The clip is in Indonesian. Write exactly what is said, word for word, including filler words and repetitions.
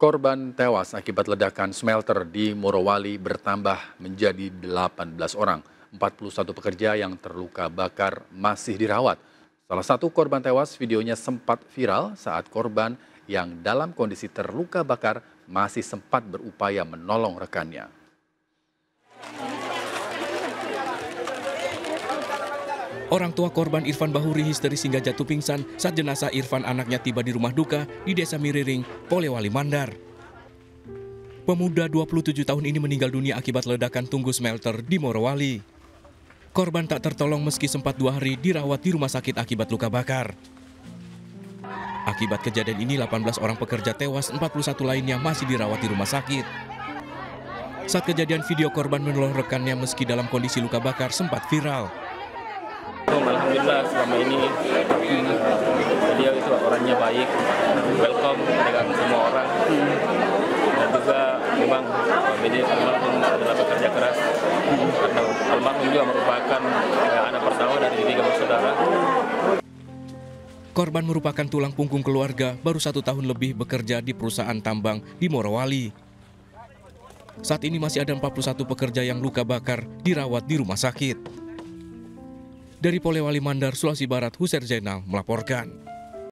Korban tewas akibat ledakan smelter di Morowali bertambah menjadi delapan belas orang. empat puluh satu pekerja yang terluka bakar masih dirawat. Salah satu korban tewas videonya sempat viral saat korban yang dalam kondisi terluka bakar masih sempat berupaya menolong rekannya. Orang tua korban Irfan Bahuri histeris hingga jatuh pingsan saat jenazah Irfan anaknya tiba di rumah duka di Desa Miriring, Polewali Mandar. Pemuda dua puluh tujuh tahun ini meninggal dunia akibat ledakan tunggu smelter di Morowali. Korban tak tertolong meski sempat dua hari dirawat di rumah sakit akibat luka bakar. Akibat kejadian ini delapan belas orang pekerja tewas, empat puluh satu lainnya masih dirawat di rumah sakit. Saat kejadian video korban menolong rekannya meski dalam kondisi luka bakar sempat viral. Alhamdulillah selama ini dia itu orangnya baik, welcome dengan semua orang, dan juga memang jadi almarhum adalah bekerja keras karena almarhum juga merupakan anak pertama dari tiga bersaudara. Korban merupakan tulang punggung keluarga, baru satu tahun lebih bekerja di perusahaan tambang di Morowali. Saat ini masih ada empat puluh satu pekerja yang luka bakar dirawat di rumah sakit. Dari Polewali Mandar, Sulawesi Barat, Huser Zainal melaporkan.